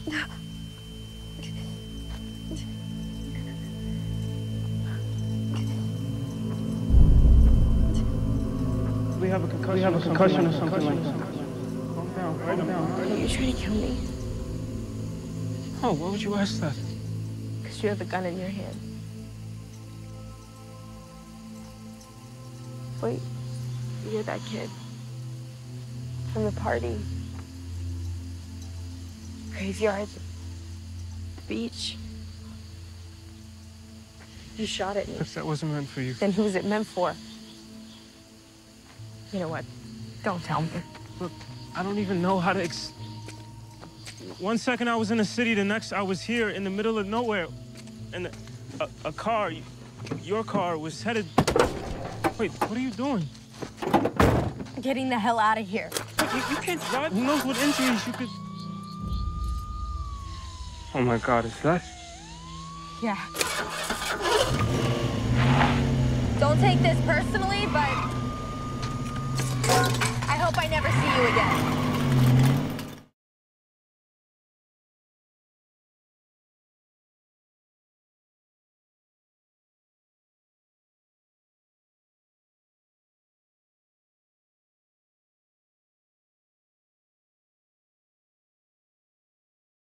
We have a concussion or something like that. Calm down, calm down. Are you trying to kill me? Oh, why would you ask that? Because you have a gun in your hand. Wait, you're that kid from the party. Graveyard, the beach. You shot at me. If that wasn't meant for you. Then who's it meant for? You know what? Don't tell me. Look, I don't even know how to One second I was in the city, the next I was here in the middle of nowhere. And a car, your car, was headed... Wait, what are you doing? Getting the hell out of here. You can't drive. Who knows what injuries you could... Oh my God, is that... Yeah. Don't take this personally, but I hope I never see you again.